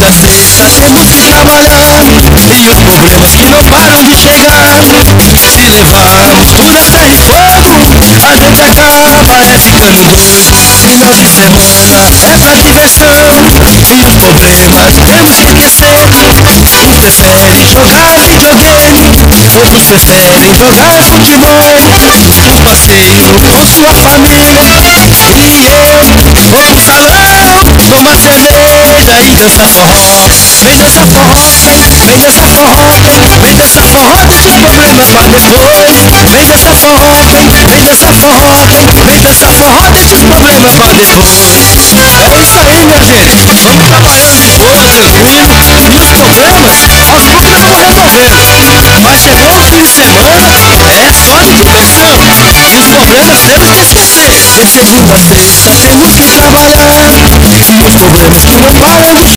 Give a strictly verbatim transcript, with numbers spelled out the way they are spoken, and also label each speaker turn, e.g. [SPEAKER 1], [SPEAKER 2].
[SPEAKER 1] segunda a sexta temos que trabalhar, e os problemas que não param de chegar. Se levarmos tudo a ferro e fogo, a gente acaba é ficando doido. Final de semana é pra diversão, e os problemas temos que esquecer. Uns preferem jogar videogame, outros preferem jogar futebol. Um passeio com sua família, e eu vou no salão tomar cerveja e dançar forró. Vem dançar forró, vem dançar forró, vem dançar forró, deixa os problemas pra depois. Vem dançar forró, vem dançar forró, vem dançar forró, deixa os problemas pra depois. É isso aí, minha gente, vamos trabalhando de boa, tranquilo, e os problemas, aos poucos nós vamos resolvendo. Mas chegou o fim de semana, é só de diversão, e os problemas temos que esquecer. De segunda a sexta temos que trabalhar, e os problemas que não param de